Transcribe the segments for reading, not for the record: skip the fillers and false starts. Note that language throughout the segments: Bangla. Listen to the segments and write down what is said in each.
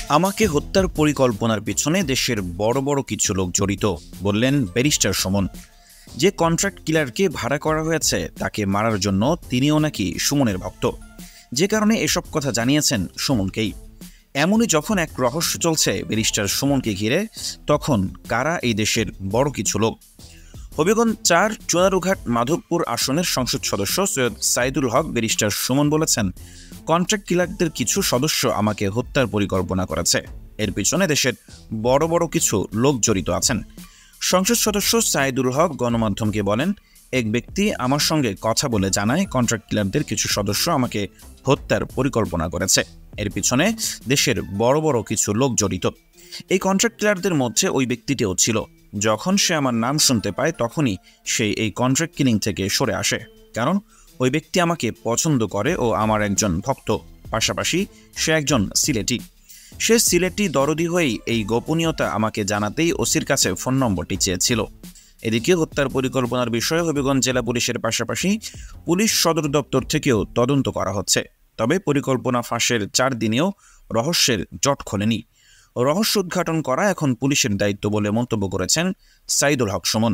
আমাকে হত্যার পরিকল্পনার পিছনে দেশের বড় বড় কিছু লোক জড়িত, বললেন ব্যারিস্টার সুমন। যে কন্ট্রাক্ট কিলারকে ভাড়া করা হয়েছে তাকে মারার জন্য তিনিও নাকি সুমনের ভক্ত, যে কারণে এসব কথা জানিয়েছেন সুমনকেই। এমনই যখন এক রহস্য চলছে ব্যারিস্টার সুমনকে ঘিরে, তখন কারা এই দেশের বড় কিছু লোক? হবিগঞ্জ ৪ চুনারুঘাট মাধবপুর আসনের সংসদ সদস্য সৈয়দ সাইদুল হক ব্যারিস্টার সুমন বলেছেন, কন্ট্রাক্ট কিলারদের কিছু সদস্য আমাকে হত্যার পরিকল্পনা করেছে। এর পিছনে দেশের বড় বড় কিছু লোক জড়িত আছেন। সংসদ সদস্য সাইদুল হক গণমাধ্যমকে বলেন, এক ব্যক্তি আমার সঙ্গে কথা বলে জানায় কন্ট্রাক্ট কিলারদের কিছু সদস্য আমাকে হত্যার পরিকল্পনা করেছে। এর পিছনে দেশের বড় বড় কিছু লোক জড়িত। এই কন্ট্রাক্ট কিলারদের মধ্যে ওই ব্যক্তিটিও ছিল। যখন সে আমার নাম শুনতে পায় তখনই সে এই কন্ট্রাক্ট কিলিং থেকে সরে আসে, কারণ ওই ব্যক্তি আমাকে পছন্দ করে ও আমার একজন ভক্ত। পাশাপাশি সে একজন সিলেটি। সে সিলেটি দরদি হয়েই এই গোপনীয়তা আমাকে জানাতেই ওসির কাছে ফোন নম্বরটি চেয়েছিল। এদিকে হত্যার পরিকল্পনার বিষয়ে হবিগঞ্জ জেলা পুলিশের পাশাপাশি পুলিশ সদর দপ্তর থেকেও তদন্ত করা হচ্ছে। তবে পরিকল্পনা ফাঁসের ৪ দিনেও রহস্যের জট খোলেনি। রহস্য উদ্ঘাটন করা এখন পুলিশের দায়িত্ব বলে মন্তব্য করেছেন সাইদুল হক সুমন।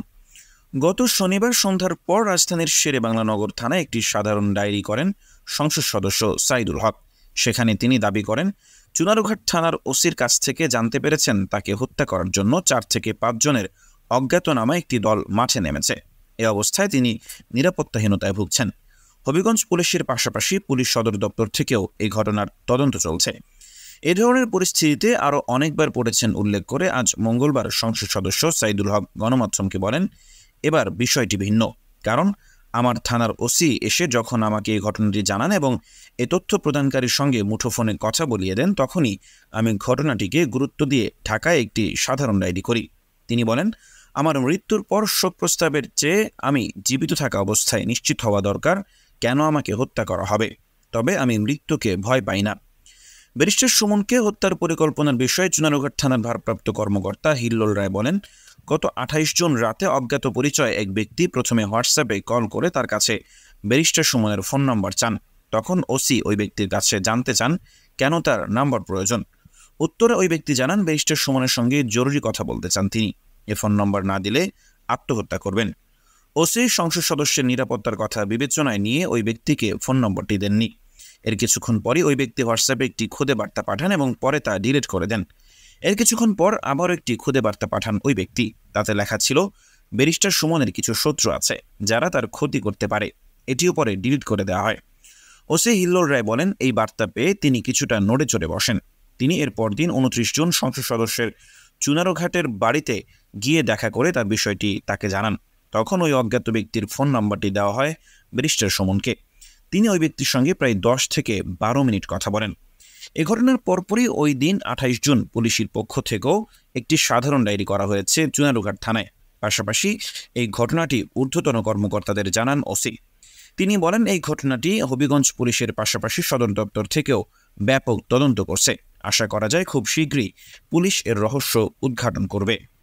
গত শনিবার সন্ধ্যার পর রাজধানীর শেরেবাংলা নগর থানায় একটি সাধারণ ডায়েরি করেন সংসদ সদস্য সাইদুল হক। সেখানে তিনি দাবি করেন, চুনারুঘাট থানার ওসির কাছ থেকে জানতে পেরেছেন তাকে হত্যা করার জন্য ৪ থেকে ৫ জনের অজ্ঞাতনামা একটি দল মাঠে নেমেছে। এ অবস্থায় তিনি নিরাপত্তাহীনতায় ভুগছেন। হবিগঞ্জ পুলিশের পাশাপাশি পুলিশ সদর দপ্তর থেকেও এই ঘটনার তদন্ত চলছে। এ ধরনের পরিস্থিতিতে আরও অনেকবার পড়েছেন উল্লেখ করে আজ মঙ্গলবার সংসদ সদস্য সাইদুল হক গণমাধ্যমকে বলেন, এবার বিষয়টি ভিন্ন। কারণ আমার থানার ওসি এসে যখন আমাকে এই ঘটনাটি জানান এবং এ তথ্য প্রদানকারীর সঙ্গে মুঠোফোনে কথা বলিয়ে দেন, তখনই আমি ঘটনাটিকে গুরুত্ব দিয়ে ঢাকায় একটি সাধারণ ডায়েরি করি। তিনি বলেন, আমার মৃত্যুর পর শোক প্রস্তাবের চেয়ে আমি জীবিত থাকা অবস্থায় নিশ্চিত হওয়া দরকার কেন আমাকে হত্যা করা হবে। তবে আমি মৃত্যুকে ভয় পাই না। ব্যারিস্টার সুমনকে হত্যার পরিকল্পনার বিষয়ে চুনারুঘাট থানার ভারপ্রাপ্ত কর্মকর্তা হিল্লোল রায় বলেন, গত ২৮ জুন রাতে অজ্ঞাত পরিচয় এক ব্যক্তি প্রথমে হোয়াটসঅ্যাপে কল করে তার কাছে ব্যারিস্টার সুমনের ফোন নম্বর চান। তখন ওসি ওই ব্যক্তির কাছে জানতে চান কেন তার নাম্বার প্রয়োজন। উত্তরে ওই ব্যক্তি জানান, ব্যারিস্টার সুমনের সঙ্গে জরুরি কথা বলতে চান তিনি। এ ফোন নম্বর না দিলে আত্মহত্যা করবেন। ওসি সংসদ সদস্যের নিরাপত্তার কথা বিবেচনায় নিয়ে ওই ব্যক্তিকে ফোন নম্বরটি দেননি। এর কিছুক্ষণ পরই ওই ব্যক্তি হোয়াটসঅ্যাপে একটি খুদে বার্তা পাঠান এবং পরে তা ডিলিট করে দেন। এর কিছুক্ষণ পর আবারও একটি খুদে বার্তা পাঠান ওই ব্যক্তি। তাতে লেখা ছিল, ব্যারিস্টার সুমনের কিছু শত্রু আছে যারা তার ক্ষতি করতে পারে। এটিও পরে ডিলিট করে দেওয়া হয়। ওসি হিল্লোল রায় বলেন, এই বার্তা পেয়ে তিনি কিছুটা নড়ে চড়ে বসেন। তিনি এর পরদিন ২৯ জুন সংসদ সদস্যের চুনারুঘাটের বাড়িতে গিয়ে দেখা করে তার বিষয়টি তাকে জানান। তখন ওই অজ্ঞাত ব্যক্তির ফোন নাম্বারটি দেওয়া হয় ব্যারিস্টার সুমনকে। তিনি ওই ব্যক্তির সঙ্গে প্রায় ১০ থেকে ১২ মিনিট কথা বলেন। এ ঘটনার পরপরই ওই দিন ২৮ জুন পুলিশের পক্ষ থেকেও একটি সাধারণ ডায়েরি করা হয়েছে চুনারুঘাট থানায়। পাশাপাশি এই ঘটনাটি ঊর্ধ্বতন কর্মকর্তাদের জানান ওসি। তিনি বলেন, এই ঘটনাটি হবিগঞ্জ পুলিশের পাশাপাশি সদর দপ্তর থেকেও ব্যাপক তদন্ত করছে। আশা করা যায় খুব শীঘ্রই পুলিশ এর রহস্য উদ্ঘাটন করবে।